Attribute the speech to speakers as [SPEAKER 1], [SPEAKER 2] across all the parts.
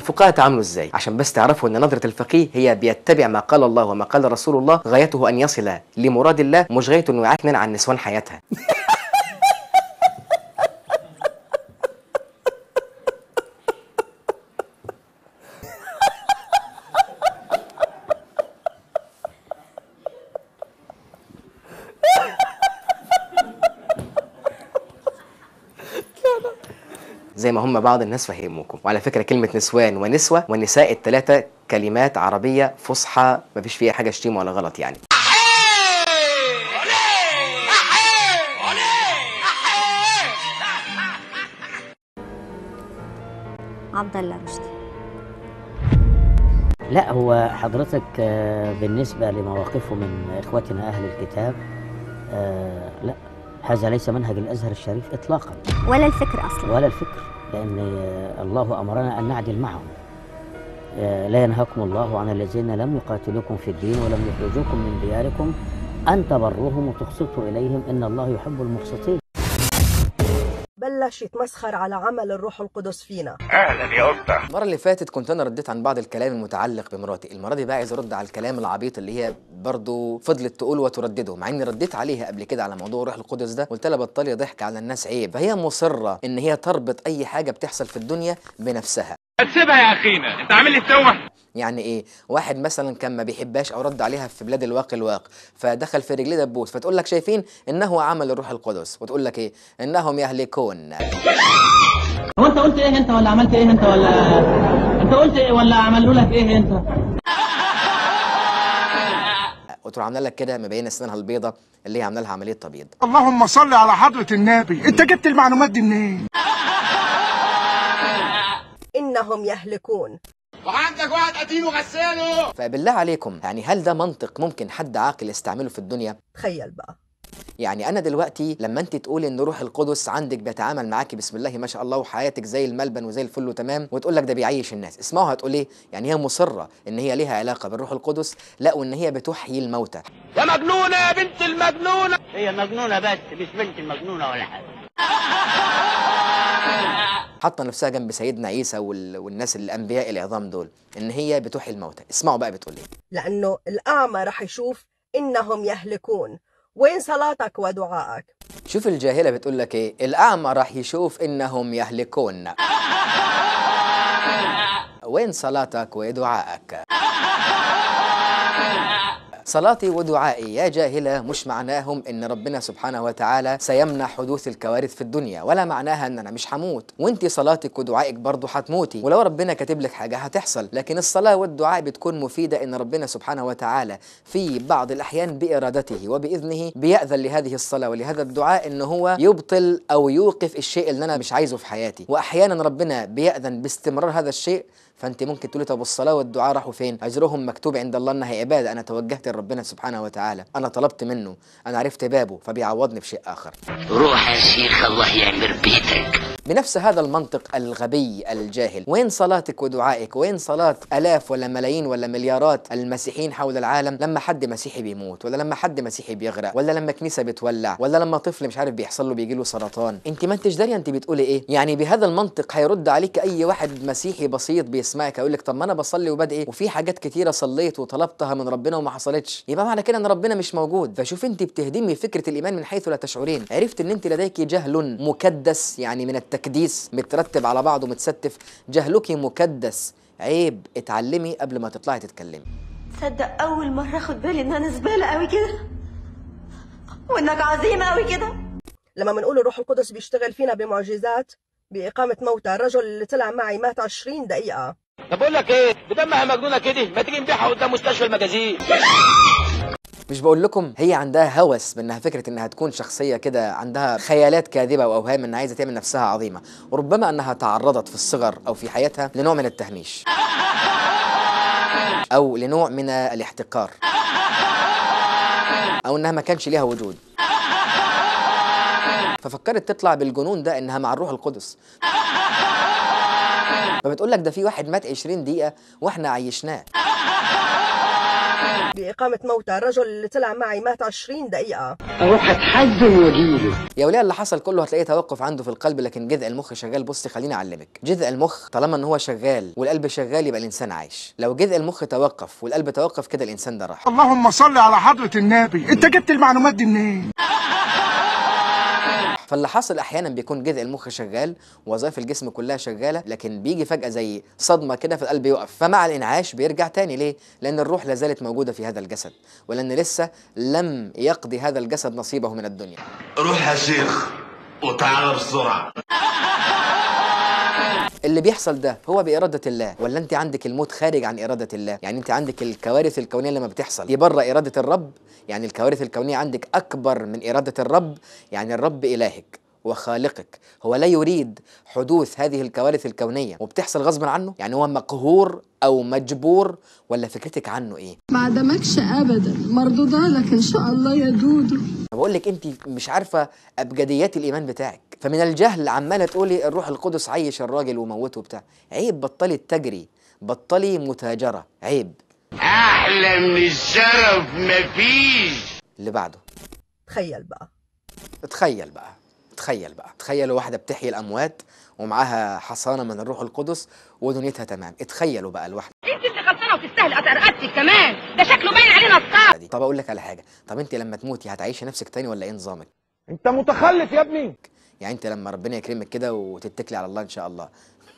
[SPEAKER 1] الفقهاء تعاملوا ازاي؟ عشان بس تعرفوا ان نظرة الفقيه هي بيتبع ما قال الله وما قال رسول الله، غايته ان يصل لمراد الله، مش غايته انه يعكنن عن نسوان حياتها. زي ما هم بعض الناس فهموكم. وعلى فكرة كلمة نسوان ونسوة ونساء الثلاثة كلمات عربية فصحى مفيش فيها حاجة شتيمة ولا غلط يعني.
[SPEAKER 2] عبد الله رشدي.
[SPEAKER 3] لا هو حضرتك بالنسبة لمواقفه من إخوتنا أهل الكتاب لا، هذا ليس منهج الأزهر الشريف إطلاقا،
[SPEAKER 2] ولا الفكر أصلا،
[SPEAKER 3] ولا الفكر، لأن الله أمرنا أن نعدل معهم. لا ينهاكم الله عن الذين لم يقاتلوكم في الدين ولم يخرجوكم من دياركم أن تبروهم وتقسطوا إليهم إن الله يحب المقسطين.
[SPEAKER 4] بلش يتمسخر على عمل الروح القدس فينا.
[SPEAKER 5] اهلا يا قطه.
[SPEAKER 1] المره اللي فاتت كنت انا رديت عن بعض الكلام المتعلق بمراتي، المره دي بقى عايز ارد على الكلام العبيط اللي هي برضو فضلت تقول وتردده، مع اني رديت عليها قبل كده على موضوع الروح القدس ده، قلت لها بطلي ضحك على الناس عيب. فهي مصره ان هي تربط اي حاجه بتحصل في الدنيا بنفسها.
[SPEAKER 5] هتسيبها يا اخينا، انت عامل لي تسوح.
[SPEAKER 1] يعني ايه؟ واحد مثلا كان ما بيحبهاش او رد عليها في بلاد الواق فدخل في رجليه دبوس، فتقول لك شايفين انه عمل الروح القدس، وتقول لك ايه؟ انهم يهلكون.
[SPEAKER 6] هو انت قلت ايه انت ولا عملت ايه انت ولا انت قلت ايه ولا عملوا لك ايه انت؟
[SPEAKER 1] وتروح عامله لك كده مبينه اسنانها البيضه اللي هي عامله لها عمليه تبييض.
[SPEAKER 7] اللهم صل على حضرة النبي، انت جبت المعلومات دي منين؟
[SPEAKER 4] إنهم يهلكون.
[SPEAKER 5] وعندك واحد قتيل وغساله.
[SPEAKER 1] فبالله عليكم يعني هل ده منطق ممكن حد عاقل يستعمله في الدنيا؟
[SPEAKER 4] تخيل بقى،
[SPEAKER 1] يعني انا دلوقتي لما انت تقولي ان روح القدس عندك بيتعامل معاكي بسم الله ما شاء الله وحياتك زي الملبن وزي الفل وتمام، وتقول لك ده بيعيش الناس، اسمعوا هتقول ايه؟ يعني هي مصره ان هي ليها علاقه بالروح القدس؟ لا، وان هي بتحيي الموتى.
[SPEAKER 5] يا مجنونه يا بنت المجنونه.
[SPEAKER 6] هي مجنونه بس مش بنت المجنونه ولا حاجه.
[SPEAKER 1] حاطه نفسها جنب سيدنا عيسى والناس الانبياء العظام دول ان هي بتحيي الموتى. اسمعوا بقى بتقول ايه؟
[SPEAKER 4] لأنه الأعمى رح يشوف إنهم يهلكون. وين صلاتك ودعائك؟
[SPEAKER 1] شوف الجاهله بتقول لك ايه؟ الاعمى راح يشوف انهم يهلكون. وين صلاتك ودعائك؟ صلاتي ودعائي يا جاهلة مش معناهم ان ربنا سبحانه وتعالى سيمنع حدوث الكوارث في الدنيا، ولا معناها ان انا مش هموت، وانتي صلاتك ودعائك برضو هتموتي، ولو ربنا كاتب لك حاجة هتحصل. لكن الصلاة والدعاء بتكون مفيدة ان ربنا سبحانه وتعالى في بعض الاحيان بارادته وباذنه بيأذن لهذه الصلاة ولهذا الدعاء ان هو يبطل او يوقف الشيء اللي انا مش عايزه في حياتي، واحيانا ربنا بيأذن باستمرار هذا الشيء. فانت ممكن تقولي طب الصلاه والدعاء راحوا فين؟ اجرهم مكتوب عند الله انها عباده، انا توجهت لربنا سبحانه وتعالى، انا طلبت منه، انا عرفت بابه فبيعوضني بشيء اخر.
[SPEAKER 8] روح يا شيخ الله يعمر بيتك.
[SPEAKER 1] بنفس هذا المنطق الغبي الجاهل، وين صلاتك ودعائك؟ وين صلاه الاف ولا ملايين ولا مليارات المسيحيين حول العالم لما حد مسيحي بيموت، ولا لما حد مسيحي بيغرق، ولا لما كنيسه بتولع، ولا لما طفل مش عارف بيحصل له بيجي له سرطان؟ انت ما انتش داريه انت بتقولي ايه؟ يعني بهذا المنطق هيرد عليك اي واحد مسيحي بسيط بيسمعك هيقول لك طب ما انا بصلي وبدعي وفي حاجات كتيره صليت وطلبتها من ربنا وما حصلتش، يبقى معنى كده ان ربنا مش موجود. فشوف انت بتهدمي فكره الايمان من حيث لا تشعرين. عرفت ان انت لديك جهل مكدس، يعني من التكديس مترتب على بعضه متستف، جهلك مكدس، عيب اتعلمي قبل ما تطلعي تتكلمي.
[SPEAKER 9] تصدق اول مره اخد بالي ان انا زباله قوي كده وانك عظيم قوي كده.
[SPEAKER 4] لما بنقول الروح القدس بيشتغل فينا بمعجزات بإقامة موتى، الرجل اللي طلع معي مات 20 دقيقة.
[SPEAKER 5] طب بقول لك ايه، بدمها مجنونه كده ما تيجي نبيعها قدام مستشفى المجازين.
[SPEAKER 1] مش بقول لكم هي عندها هوس بانها فكره انها تكون شخصيه كده، عندها خيالات كاذبه واوهام انها عايزه تعمل نفسها عظيمه، وربما انها تعرضت في الصغر او في حياتها لنوع من التهميش او لنوع من الاحتقار او انها ما كانش ليها وجود، ففكرت تطلع بالجنون ده انها مع الروح القدس. فبتقول لك ده في واحد مات 20 دقيقه واحنا عيشناه.
[SPEAKER 4] بإقامة موتى. الرجل اللي طلع معي مات 20 دقيقة.
[SPEAKER 8] اروح اتحزن واجيله.
[SPEAKER 1] يا وليه اللي حصل كله هتلاقيه توقف عنده في القلب، لكن جذع المخ شغال. بصي خليني اعلمك، جذع المخ طالما ان هو شغال والقلب شغال يبقى الانسان عايش. لو جذع المخ توقف والقلب توقف كده الانسان ده راح.
[SPEAKER 7] اللهم صل على حضرة النبي، انت جبت المعلومات دي منين؟
[SPEAKER 1] فاللي حاصل احيانا بيكون جذع المخ شغال ووظائف الجسم كلها شغاله، لكن بيجي فجاه زي صدمه كده في القلب يقف، فمع الانعاش بيرجع تاني. ليه؟ لان الروح لا زالت موجوده في هذا الجسد، ولان لسه لم يقضي هذا الجسد نصيبه من الدنيا.
[SPEAKER 5] روح يا شيخ وتعالى بسرعه.
[SPEAKER 1] اللي بيحصل ده هو بإرادة الله، ولا انت عندك الموت خارج عن إرادة الله؟ يعني انت عندك الكوارث الكونية لما بتحصل دي بره إرادة الرب، يعني الكوارث الكونية عندك أكبر من إرادة الرب. يعني الرب إلهك وخالقك هو لا يريد حدوث هذه الكوارث الكونية وبتحصل غصبا عنه. يعني هو مقهور أو مجبور، ولا فكرتك عنه إيه؟
[SPEAKER 10] ما عدمكش أبدا، مردودة لك إن شاء الله يا دودو.
[SPEAKER 1] بقول لك انت مش عارفه ابجديات الايمان بتاعك، فمن الجهل عماله تقولي الروح القدس عيش الراجل وموته بتاع. عيب، بطلي تجري، بطلي متاجره، عيب.
[SPEAKER 5] احلى من الشرف مفيش.
[SPEAKER 1] اللي بعده.
[SPEAKER 4] تخيل بقى
[SPEAKER 1] تخيلوا واحده بتحيي الاموات ومعاها حصانه من الروح القدس ودنيتها تمام. اتخيلوا بقى الواحده.
[SPEAKER 9] انت اللي غلطانه وتستاهل قطع كمان، ده شكله باين علينا الصعب.
[SPEAKER 1] طب اقول لك على حاجه، طب انت لما تموتي هتعيشي نفسك تاني ولا ايه نظامك؟
[SPEAKER 7] انت متخلف يا ابني.
[SPEAKER 1] يعني انت لما ربنا يكرمك كده وتتكلي على الله ان شاء الله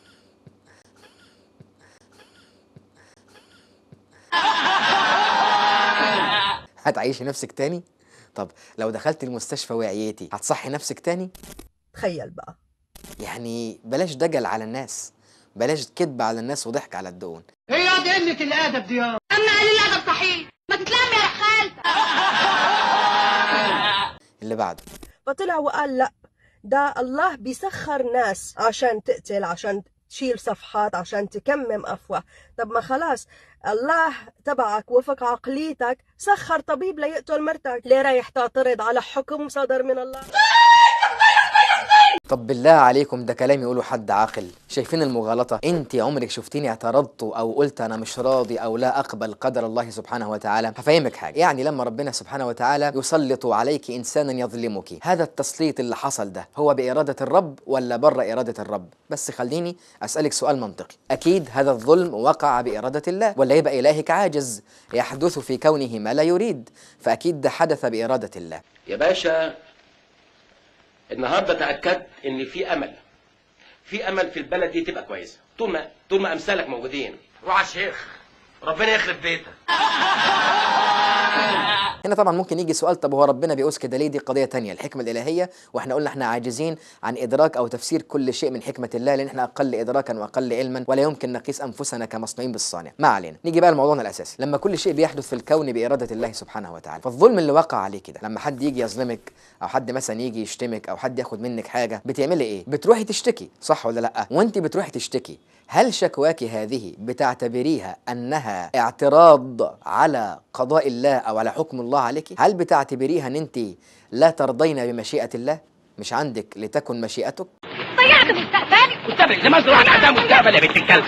[SPEAKER 1] هتعيشي نفسك تاني؟ طب لو دخلت المستشفى وعييتي هتصحي نفسك تاني؟
[SPEAKER 4] تخيل بقى.
[SPEAKER 1] يعني بلاش دجل على الناس، بلاش كذب على الناس وضحك على الدقون.
[SPEAKER 6] هي دي قله الادب دي.
[SPEAKER 9] اما قليل الادب صحيح، ما تتلم يا خالتك.
[SPEAKER 1] اللي بعده.
[SPEAKER 4] فطلع وقال لا، ده الله بيسخر ناس عشان تقتل، عشان تشيل صفحات، عشان تكمم أفواه. طب ما خلاص الله تبعك وفق عقليتك سخر طبيب ليقتل مرتك، ليه رايح تعترض على حكم صدر من الله؟
[SPEAKER 1] طب بالله عليكم ده كلام يقوله حد عاقل؟ شايفين المغالطة؟ انت عمرك شفتيني اعترضت او قلت انا مش راضي او لا اقبل قدر الله سبحانه وتعالى؟ هفهمك حاجة، يعني لما ربنا سبحانه وتعالى يسلط عليك انسانا يظلمك، هذا التسليط اللي حصل ده هو بإرادة الرب ولا بره إرادة الرب؟ بس خليني اسألك سؤال منطقي، اكيد هذا الظلم وقع بإرادة الله، ولا يبقى الهك عاجز يحدث في كونه ما لا يريد؟ فاكيد ده حدث بإرادة الله.
[SPEAKER 5] يا باشا النهارده تاكدت ان في امل في البلد دي تبقى كويسه طول ما امثالك موجودين. روح يا شيخ ربنا يخرب بيتك.
[SPEAKER 1] هنا طبعا ممكن يجي سؤال، طب هو ربنا بيقول كده ليه؟ دي قضيه تانية، الحكمه الالهيه، واحنا قلنا احنا عاجزين عن ادراك او تفسير كل شيء من حكمه الله، لان احنا اقل ادراكا واقل علما، ولا يمكن نقيس انفسنا كمصنوعين بالصانع. ما علينا، نيجي بقى لموضوعنا الاساسي. لما كل شيء بيحدث في الكون باراده الله سبحانه وتعالى، فالظلم اللي وقع عليه كده، لما حد يجي يظلمك او حد مثلا يجي يشتمك او حد ياخد منك حاجه، بتعملي ايه؟ بتروحي تشتكي، صح ولا لا؟ وانت بتروحي تشتكي، هل شكواك هذه بتعتبريها أنها اعتراض على قضاء الله أو على حكم الله عليك؟ هل بتعتبريها أن أنت لا ترضين بمشيئة الله؟ مش عندك لتكن مشيئتك؟
[SPEAKER 9] ضيعت مستقبلي.
[SPEAKER 5] مستقبل لماذا واحد عندها مستقبل يا بنت الكلب؟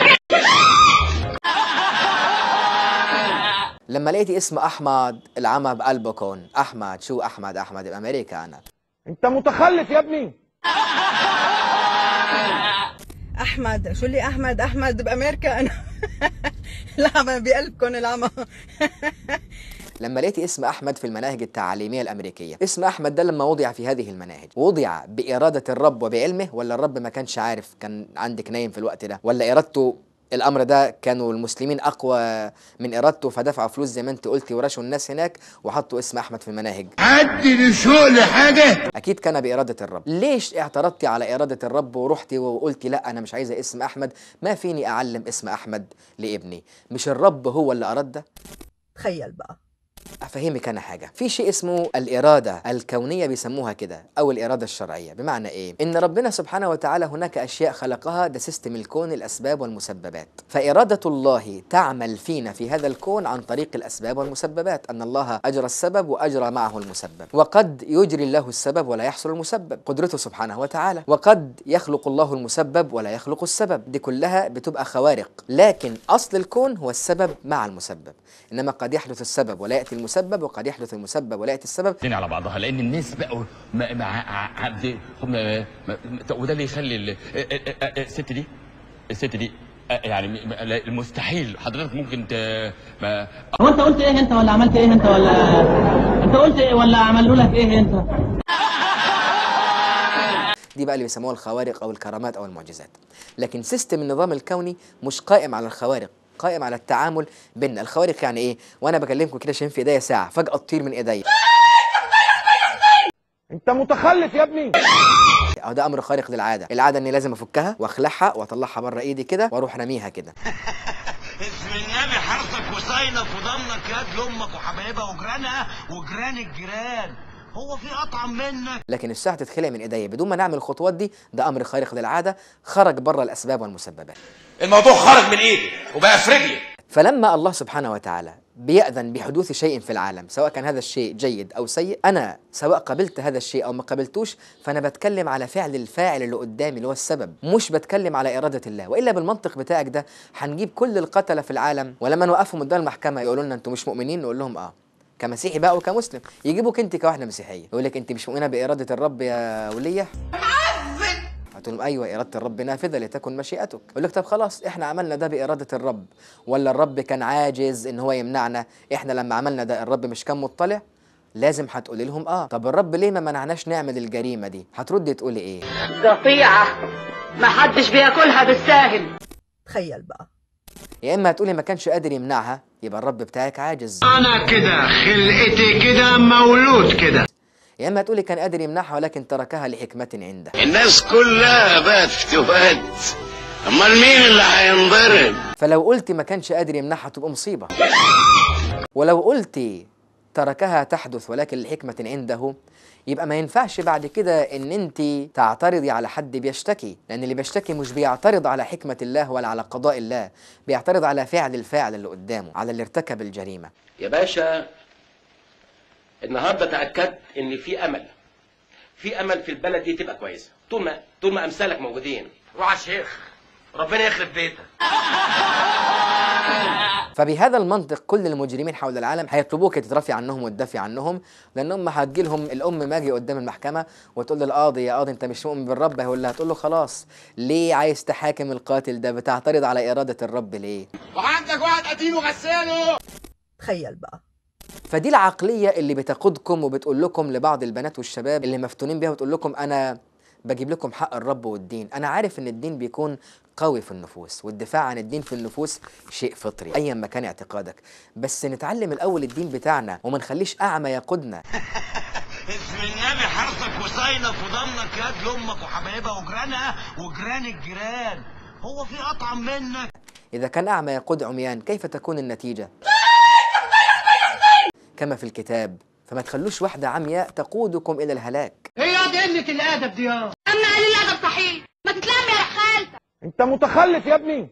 [SPEAKER 1] لما لقيتي اسم أحمد العمى بقلبكم، أحمد شو أحمد بأمريكا أنا.
[SPEAKER 7] انت متخلف يا ابني.
[SPEAKER 10] أحمد شو اللي أحمد بأمريكا أنا. العمى بقلبكم العمى.
[SPEAKER 1] لما لقيتي اسم أحمد في المناهج التعليمية الأمريكية، اسم أحمد ده لما وضع في هذه المناهج وضع بإرادة الرب وبعلمه، ولا الرب ما كانش عارف، كان عندك نايم في الوقت ده، ولا إرادته الأمر ده كانوا المسلمين أقوى من إرادته فدفعوا فلوس زي ما أنت قلتي ورشوا الناس هناك وحطوا اسم أحمد في المناهج؟
[SPEAKER 5] عدي لشوق لحاجة.
[SPEAKER 1] أكيد كان بإرادة الرب. ليش اعترضتي على إرادة الرب ورحتي وقلتي لا أنا مش عايزة اسم أحمد، ما فيني أعلم اسم أحمد لابني؟ مش الرب هو اللي أراد ده؟
[SPEAKER 4] تخيل بقى.
[SPEAKER 1] افهمك انا حاجه، في شيء اسمه الاراده الكونيه بيسموها كده، او الاراده الشرعيه. بمعنى ايه؟ ان ربنا سبحانه وتعالى هناك اشياء خلقها، ده سيستم الكون، الاسباب والمسببات. فاراده الله تعمل فينا في هذا الكون عن طريق الاسباب والمسببات، ان الله اجرى السبب واجرى معه المسبب. وقد يجري الله السبب ولا يحصل المسبب، قدرته سبحانه وتعالى. وقد يخلق الله المسبب ولا يخلق السبب، دي كلها بتبقى خوارق. لكن اصل الكون هو السبب مع المسبب، انما قد يحدث السبب ولا ياتي المسبب، وقد يحدث المسبب ولا ياتي السبب.
[SPEAKER 11] على بعضها، لان الناس بقوا وده اللي يخلي الست دي يعني المستحيل حضرتك ممكن
[SPEAKER 6] هو انت قلت ايه انت ولا عملت ايه انت ولا انت قلت ايه ولا عملوا لك ايه انت؟
[SPEAKER 1] دي بقى اللي بيسموها الخوارق او الكرامات او المعجزات. لكن سيستم النظام الكوني مش قائم على الخوارق، قائم على التعامل بيننا. الخوارق يعني ايه؟ وانا بكلمكم كده شايفين في ايديا ساعه فجاه تطير من ايديا.
[SPEAKER 7] انت متخلف يا ابني.
[SPEAKER 1] اهو ده امر خارق للعاده. العاده اني لازم افكها واخلعها واطلعها بره ايدي كده واروح راميها كده.
[SPEAKER 12] اسم النبي حرصك وصينك وضمنك يد لامك وحبايبها وجيرانها وجيران الجيران، هو في اطعم منك؟
[SPEAKER 1] لكن الساعه تتخلع من ايديا بدون ما نعمل الخطوات دي، ده امر خارق للعاده، خرج بره الاسباب والمسببات.
[SPEAKER 5] الموضوع خرج من ايدي وبقى في رجلي.
[SPEAKER 1] فلما الله سبحانه وتعالى بيأذن بحدوث شيء في العالم، سواء كان هذا الشيء جيد أو سيء، أنا سواء قبلت هذا الشيء أو ما قبلتوش، فأنا بتكلم على فعل الفاعل اللي قدامي اللي هو السبب، مش بتكلم على إرادة الله. وإلا بالمنطق بتاعك ده هنجيب كل القتلة في العالم، ولما نوقفهم قدام المحكمة يقولوا لنا أنتم مش مؤمنين، نقول لهم كمسيحي بقى وكمسلم. يجيبوك أنت كواحدة مسيحية يقول لك أنت مش مؤمنة بإرادة الرب يا ولية؟ قلت لهم ايوه، اراده الرب نافذه لتكن مشيئتك. يقول لك طب خلاص احنا عملنا ده باراده الرب، ولا الرب كان عاجز ان هو يمنعنا؟ احنا لما عملنا ده الرب مش كان مطلع؟ لازم هتقولي لهم طب الرب ليه ما منعناش نعمل الجريمه دي؟ هتردي تقولي ايه؟
[SPEAKER 9] قطيعه ما حدش بياكلها بالساهل.
[SPEAKER 4] تخيل بقى.
[SPEAKER 1] يا اما هتقولي ما كانش قادر يمنعها، يبقى الرب بتاعك عاجز.
[SPEAKER 12] انا كده خلقتي كده مولود كده.
[SPEAKER 1] يا اما تقولي كان قادر يمنعها ولكن تركها لحكمة عنده.
[SPEAKER 12] الناس كلها بقت فتوات، امال مين اللي هينضرب؟
[SPEAKER 1] فلو قلتي ما كانش قادر يمنعها تبقى مصيبة، ولو قلتي تركها تحدث ولكن لحكمة عنده، يبقى ما ينفعش بعد كده ان انت تعترضي على حد بيشتكي، لان اللي بيشتكي مش بيعترض على حكمة الله ولا على قضاء الله، بيعترض على فعل الفاعل اللي قدامه، على اللي ارتكب الجريمة.
[SPEAKER 5] يا باشا النهارده تاكدت ان في امل في البلد دي تبقى كويسه، طول ما امثالك موجودين. روح على الشيخ ربنا يخرب بيتك.
[SPEAKER 1] فبهذا المنطق كل المجرمين حول العالم هيطلبوك تترفي عنهم وتدافي عنهم، لانهم هتجي لهم الام ماجي قدام المحكمه وتقول للقاضي يا قاضي انت مش مؤمن بالرب، هيقول لها هتقول له خلاص ليه عايز تحاكم القاتل ده؟ بتعترض على اراده الرب ليه؟
[SPEAKER 12] وعندك واحد قتيل وغساله.
[SPEAKER 4] تخيل بقى.
[SPEAKER 1] فدي العقليه اللي بتقودكم وبتقول لكم لبعض البنات والشباب اللي مفتونين بيها وتقول لكم انا بجيب لكم حق الرب والدين. انا عارف ان الدين بيكون قوي في النفوس، والدفاع عن الدين في النفوس شيء فطري ايا ما كان اعتقادك، بس نتعلم الاول الدين بتاعنا وما نخليش اعمى يقودنا.
[SPEAKER 12] اسم النبي حرصك وصينك وضمنك يد لامك وحبايبها وجيرانها وجيران الجيران، هو في اطعم منك؟
[SPEAKER 1] اذا كان اعمى يقود عميان كيف تكون النتيجه؟ كما في الكتاب، فما تخلوش واحده عمياء تقودكم الى الهلاك.
[SPEAKER 12] هي دي قله الادب دي.
[SPEAKER 9] اما قال الادب صحيح، ما تتلم يا خالتك.
[SPEAKER 7] انت متخلف يا ابني.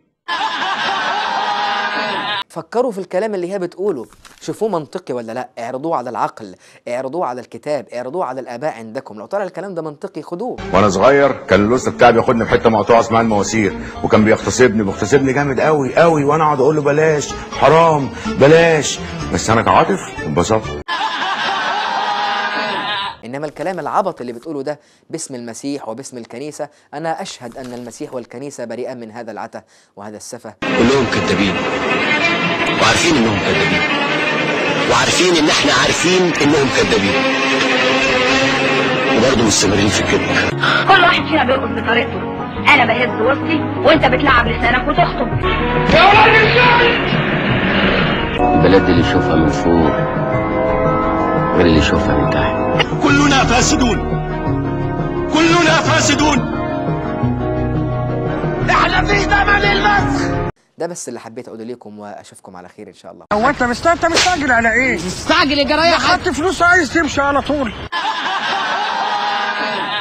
[SPEAKER 1] فكروا في الكلام اللي هي بتقوله، شوفوه منطقي ولا لا، اعرضوه على العقل، اعرضوه على الكتاب، اعرضوه على الاباء عندكم، لو طلع الكلام ده منطقي خدوه.
[SPEAKER 13] وانا صغير كان الاستاذ بتاعي بياخدني في حته مقطوعه اسمها المواسير، وكان بيغتصبني جامد قوي قوي، وانا اقعد اقول له بلاش حرام بلاش، بس انا كعاطف انبسطت.
[SPEAKER 1] إنما الكلام العبط اللي بتقوله ده باسم المسيح وباسم الكنيسة، أنا أشهد أن المسيح والكنيسة بريئا من هذا العته وهذا السفه.
[SPEAKER 12] كلهم كذابين وعارفين إنهم كذابين، وعارفين إن إحنا عارفين إنهم كذابين، وبرضه مستمرين في الكذب.
[SPEAKER 9] كل واحد فينا بيرقص بطريقته، أنا بهز وسطي وأنت بتلعب لسانك وتخطب.
[SPEAKER 12] يا ولد الشاي! البلد اللي يشوفها من فوق غير اللي يشوفها من تحت. كلنا فاسدون، كلنا فاسدون، احنا في زمن المسخ.
[SPEAKER 1] ده بس اللي حبيت اقوله لكم، واشوفكم على خير ان شاء الله.
[SPEAKER 7] هو انت مستعجل على ايه؟
[SPEAKER 6] مستعجل يا جرايه،
[SPEAKER 7] خدت فلوس عايز تمشي على طول.